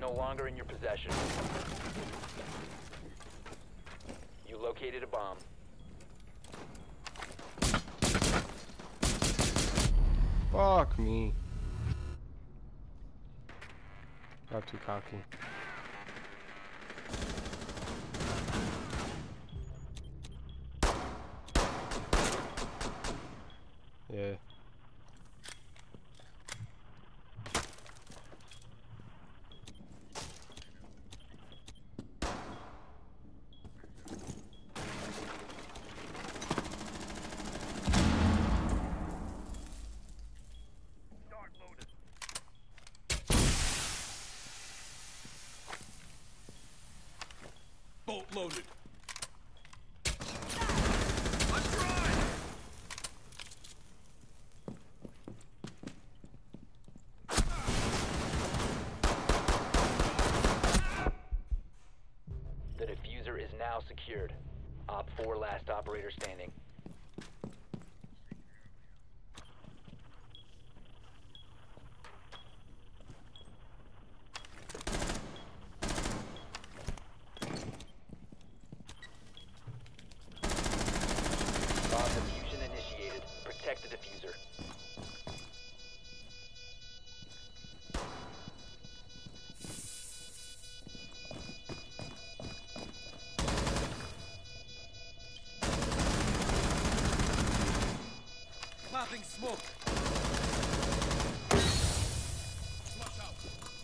no longer in your possession. You located a bomb. Fuck me. Got too cocky. Yeah. Bolt loaded. Let's ride! The diffuser is now secured. Op 4 last operator standing. Bomb diffusion initiated. Protect the diffuser. Popping smoke. Flush out.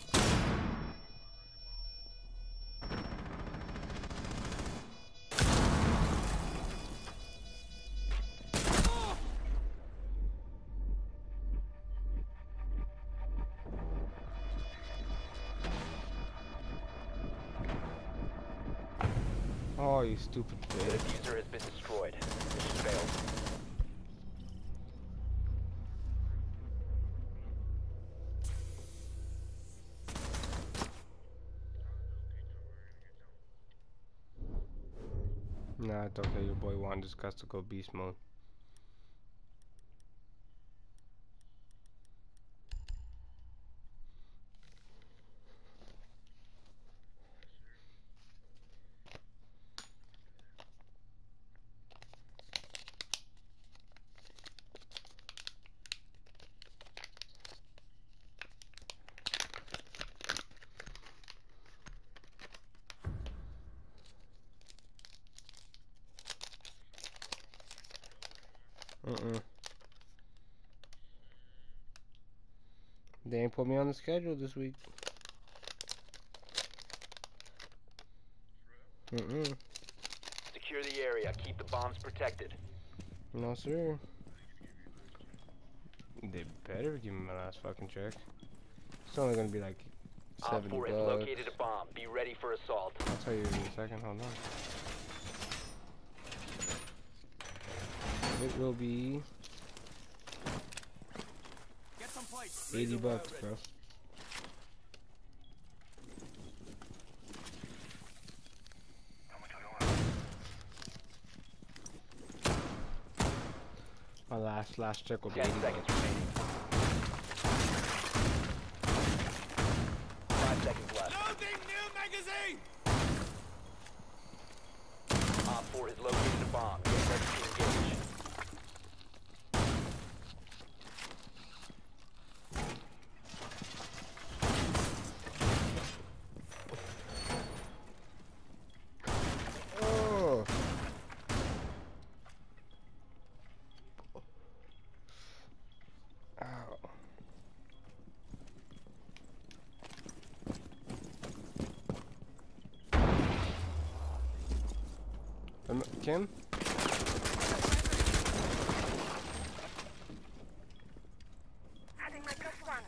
Oh, you stupid The bitch. diffuser has been destroyed. Mission failed. Nah, it's okay. Your boy Juan just got to go beast mode. They ain't put me on the schedule this week. Secure the area. Keep the bombs protected. No, sir. They better give me my last fucking check. It's only gonna be like Op 70 4 has bucks. located a bomb. Be ready for assault. I'll tell you in a second. Hold on. It will be Get some plates. 80 bucks, bro. My last check will be 10 80 seconds bucks. remaining. 5 seconds left. Loading new magazine! Op 4 has located a bomb. Get ready to engage. Oh. Ow. Kim? Adding my +1.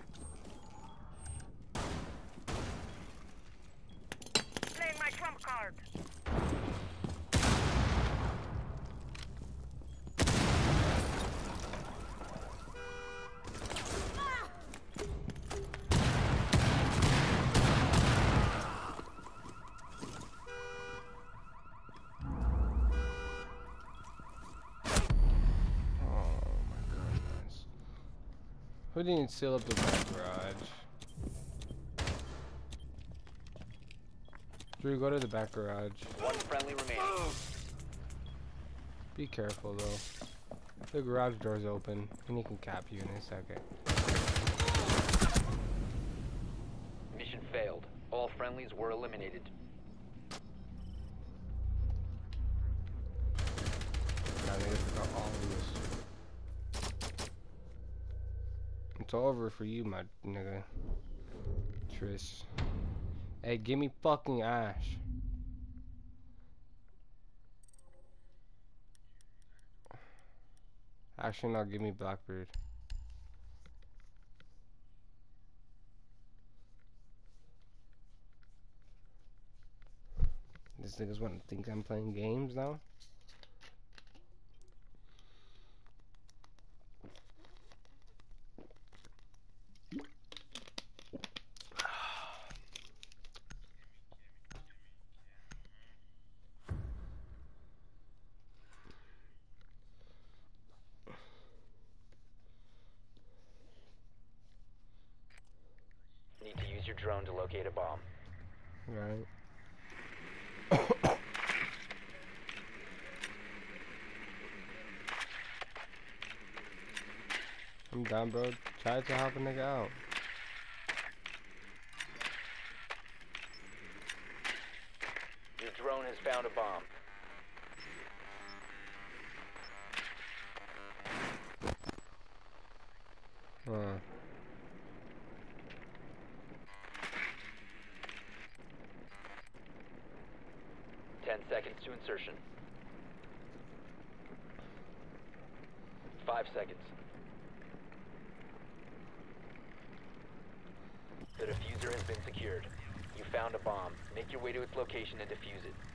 Playing my trump card. Who didn't seal up the back garage? Drew, go to the back garage. One friendly remaining. Be careful though. The garage door's open, and he can cap you in a second. Mission failed. All friendlies were eliminated. God, nigga forgot all of this. It's over for you, my nigga. Tris. Hey, give me fucking Ash. Actually, no, give me Blackbeard. This nigga's wanting to think I'm playing games now? Need to use your drone to locate a bomb. Right. I'm down, bro. Try to help a nigga out. Your drone has found a bomb. Huh. 10 seconds to insertion. 5 seconds. The diffuser has been secured. You found a bomb. Make your way to its location and defuse it.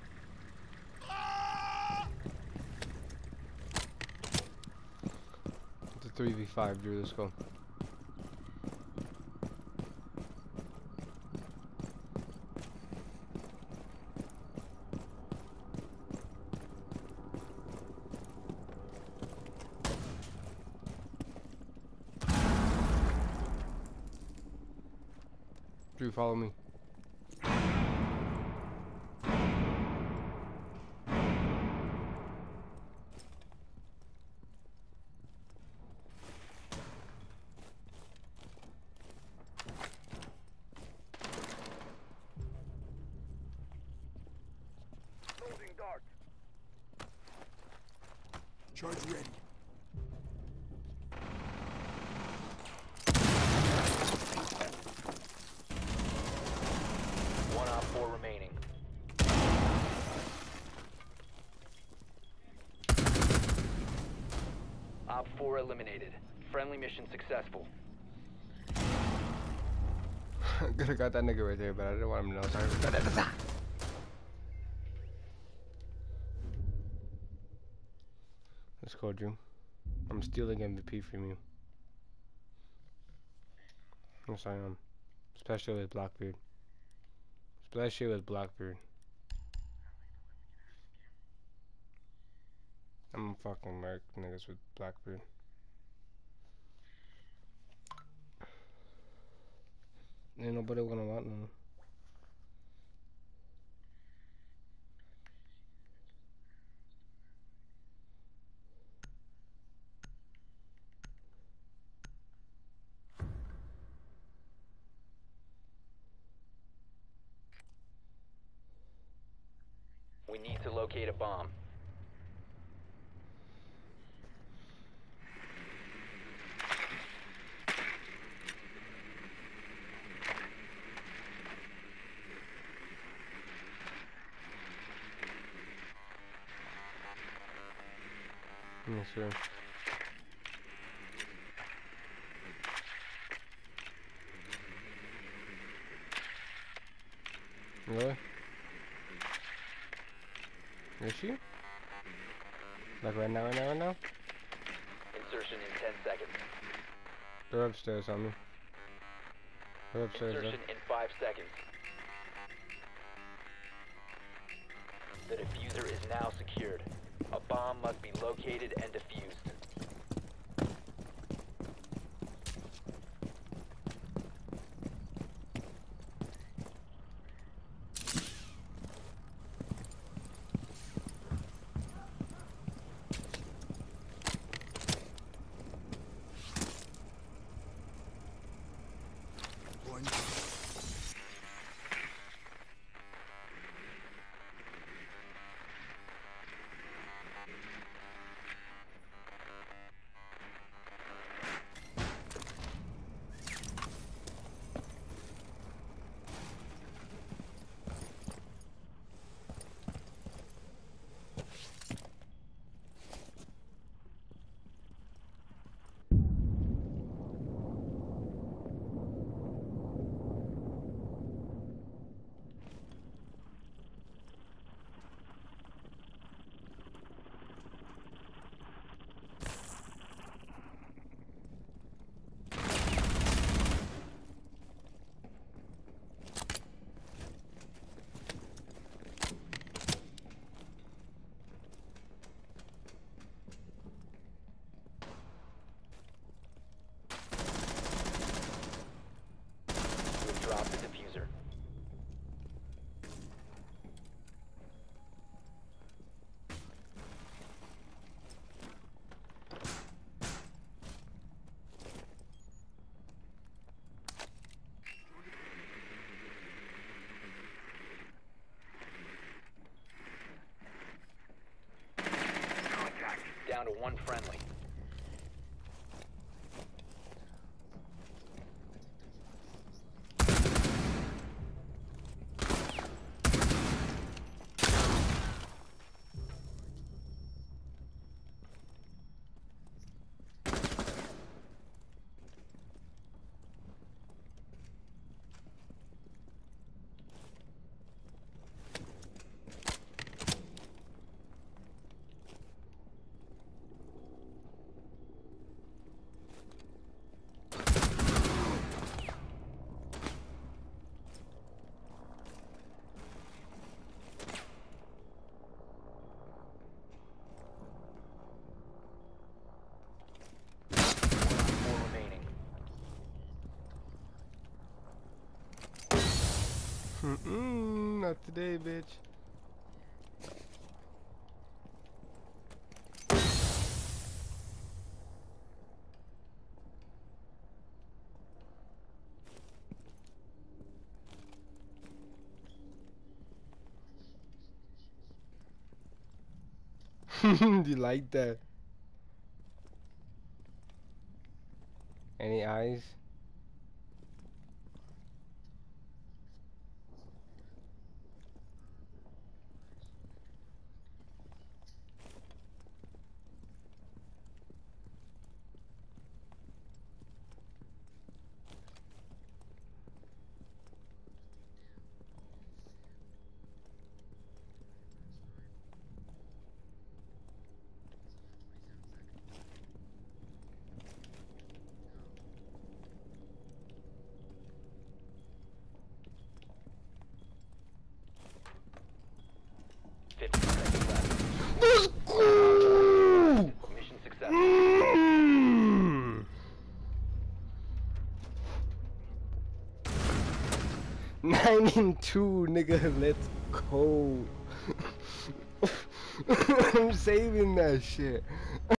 It's a 3v5, Drew. Let's go. Drew, follow me. Loading dart. Charge ready. One op 4 remaining. Op 4 eliminated. Friendly mission successful. Could have got that nigga right there, but I didn't want him to know. Sorry. Let's go, Drew. I'm stealing MVP from you. Yes, I am. Especially with Blackbeard. Especially with Blackbeard. I'm fucking mark niggas with Blackbeard. Ain't nobody gonna want none. We need to locate a bomb. Yes, sir. Really? Is she? Like right now? Insertion in 10 seconds. They're upstairs on me. They're upstairs though. Insertion in 5 seconds. The diffuser is now secured. A bomb must be located and defused. one friendly. Four remaining. Not today, bitch. Do you like that? Any eyes? Let's go! Mission successful. 9-2, nigga, let's go. I'm saving that shit.